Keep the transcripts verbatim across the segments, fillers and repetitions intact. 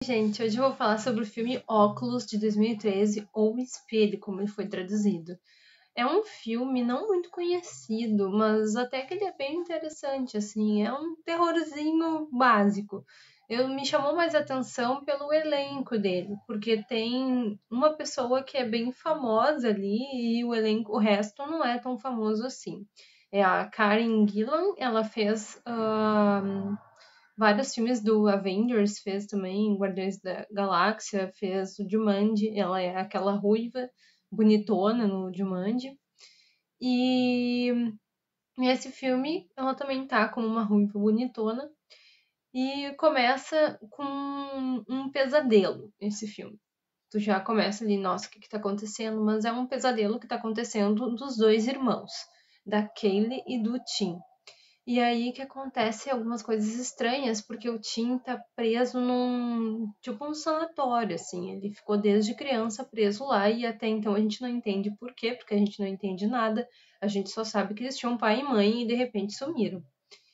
Gente, hoje eu vou falar sobre o filme Óculos de dois mil e treze, ou Espelho, como ele foi traduzido. É um filme não muito conhecido, mas até que ele é bem interessante, assim, é um terrorzinho básico. Eu me chamou mais atenção pelo elenco dele, porque tem uma pessoa que é bem famosa ali e o elenco, o resto não é tão famoso assim. É a Karen Gillan, ela fez ahn, vários filmes do Avengers, fez também Guardiões da Galáxia, fez o Jumanji, ela é aquela ruiva bonitona no Jumanji. E nesse filme ela também tá como uma ruiva bonitona e começa com um pesadelo esse filme. Tu já começa ali, nossa, o que que tá acontecendo? Mas é um pesadelo que tá acontecendo dos dois irmãos, da Kaylee e do Tim. E aí que acontece algumas coisas estranhas, porque o Tim tá preso num, tipo um sanatório, assim. Ele ficou desde criança preso lá e até então a gente não entende por quê, porque a gente não entende nada. A gente só sabe que eles tinham pai e mãe e de repente sumiram.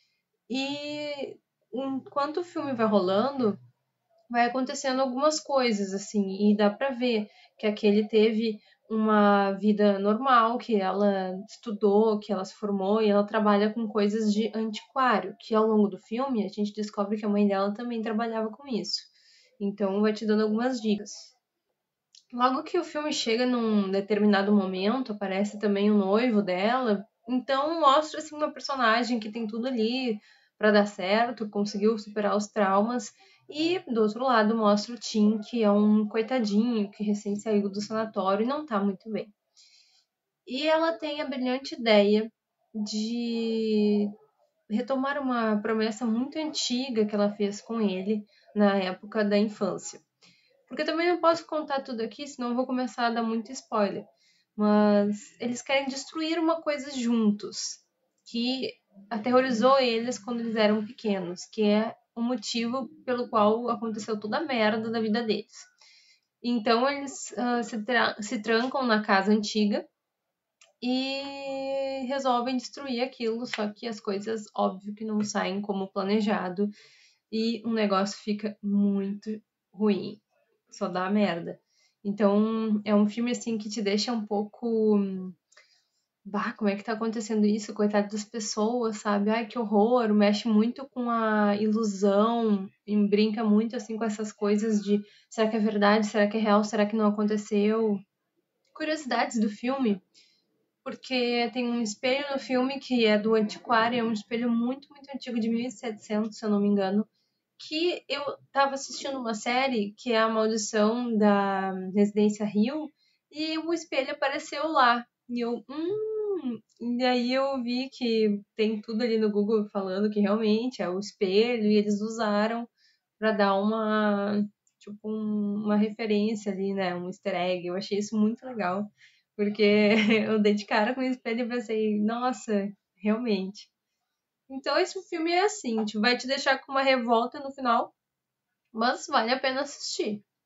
E enquanto o filme vai rolando, vai acontecendo algumas coisas, assim, e dá pra ver que aquele teve uma vida normal, que ela estudou, que ela se formou e ela trabalha com coisas de antiquário, que ao longo do filme a gente descobre que a mãe dela também trabalhava com isso. Então vai te dando algumas dicas. Logo que o filme chega num determinado momento, aparece também o noivo dela, então mostra assim uma personagem que tem tudo ali pra dar certo, conseguiu superar os traumas, e do outro lado mostra o Tim, que é um coitadinho que recém saiu do sanatório e não tá muito bem. E ela tem a brilhante ideia de retomar uma promessa muito antiga que ela fez com ele na época da infância. Porque também não posso contar tudo aqui, senão eu vou começar a dar muito spoiler. Mas eles querem destruir uma coisa juntos, que aterrorizou eles quando eles eram pequenos, que é o motivo pelo qual aconteceu toda a merda da vida deles. Então eles uh, se, tra se trancam na casa antiga e resolvem destruir aquilo, só que as coisas, óbvio, que não saem como planejado e o negócio fica muito ruim, só dá merda. Então, é um filme assim que te deixa um pouco, bah, como é que tá acontecendo isso? Coitado das pessoas, sabe? Ai, que horror, mexe muito com a ilusão e brinca muito assim com essas coisas de será que é verdade, será que é real, será que não aconteceu? Curiosidades do filme, porque tem um espelho no filme que é do antiquário, é um espelho muito, muito antigo, de mil e setecentos, se eu não me engano, que eu tava assistindo uma série que é A Maldição da Residência Hill e o espelho apareceu lá. E eu, hum, e aí eu vi que tem tudo ali no Google falando que realmente é o espelho e eles usaram para dar uma, tipo, um- uma referência ali, né, um easter egg. Eu achei isso muito legal, porque eu dei de cara com o espelho e pensei, nossa, realmente. Então esse filme é assim, tipo, vai te deixar com uma revolta no final, mas vale a pena assistir.